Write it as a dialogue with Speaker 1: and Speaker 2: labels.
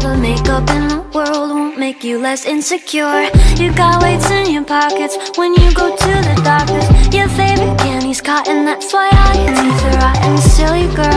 Speaker 1: the makeup in the world won't make you less insecure. You got weights in your pockets when you go to the doctors. Your favorite candy's cotton, that's why all your teeth are rotten. Silly girl,